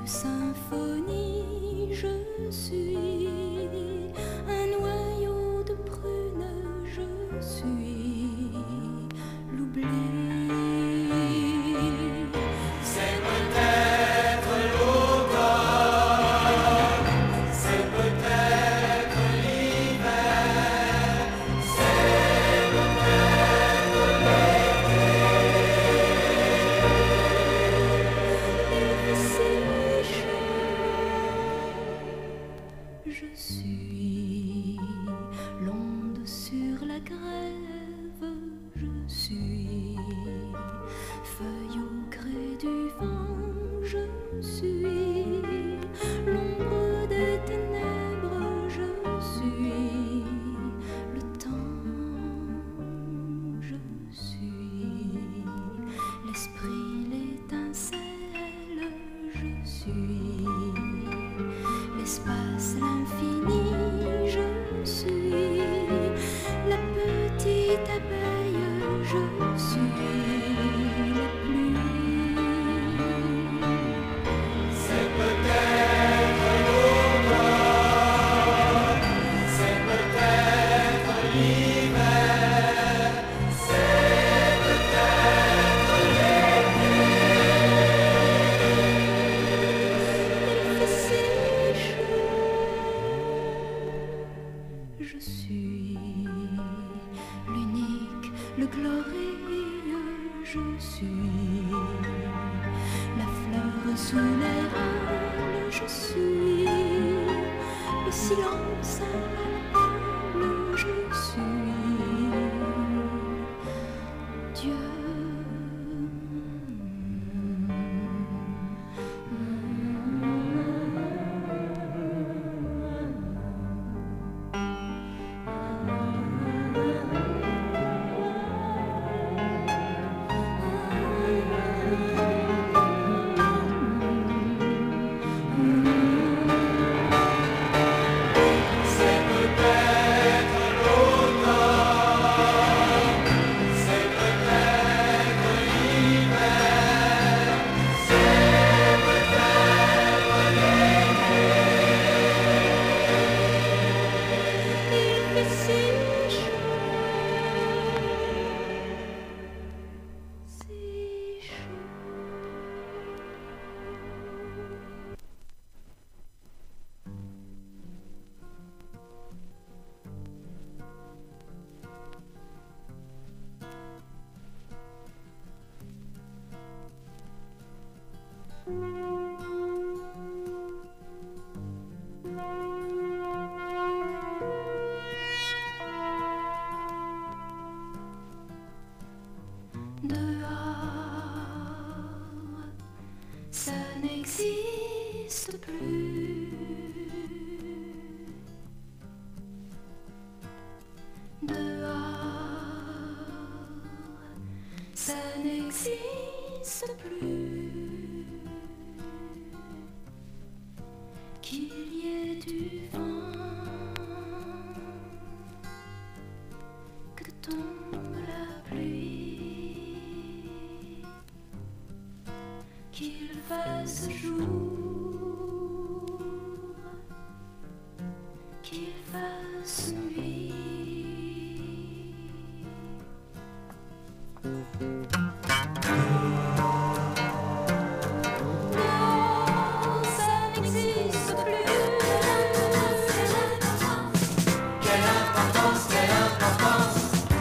symphonie, je suis un noyau de prune, je suis l'oubli. C'est peut-être l'automne, c'est peut-être l'hiver, c'est peut-être l'été. Je suis l'onde sur la grève, je suis feuille au gré du vent, je suis l'ombre des ténèbres, je suis le temps, je suis l'esprit, l'étincelle, je suis l'espace, l'infini, je suis la petite abeille, je suis la pluie. C'est peut-être l'automne, c'est peut-être l'hiver, c'est peut-être l'été. Il fait si chaud. Je suis l'unique, le glorieux, je suis la fleur sous l'érable, je suis le silence impalpable, je suis Dieu. C'est peut-être l'automne, c'est peut-être l'hiver, c'est peut-être l'été. Il fait si chaud, si chaud. Dehors, ça n'existe plus. Dehors, ça n'existe plus. Qu'il y ait du vent, que tombe la pluie, qu'il fasse jour, qu'il fasse nuit. Non, ça n'existe plus. Quelle importance, quelle importance.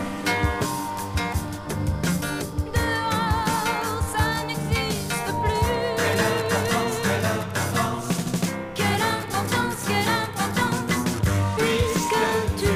Dehors, ça n'existe plus. Quelle importance, quelle importance. Quelle importance, puisque tu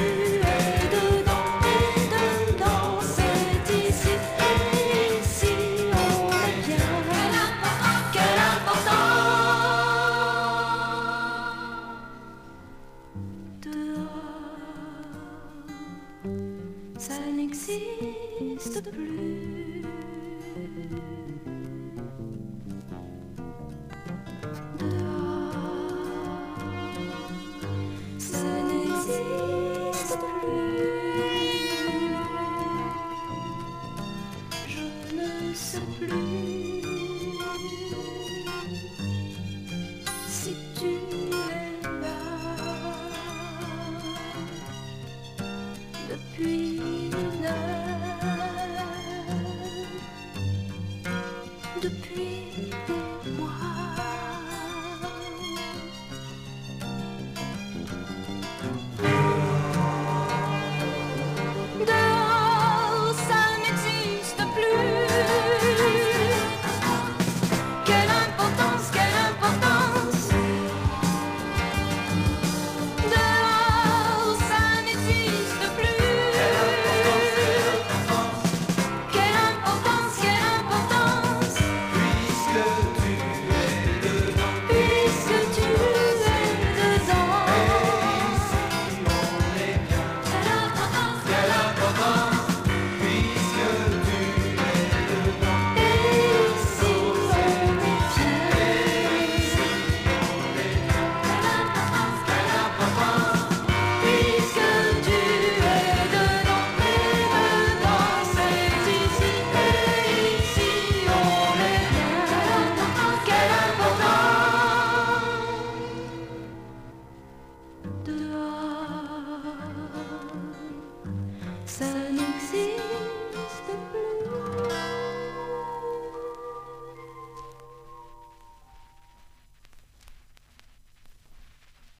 n'existe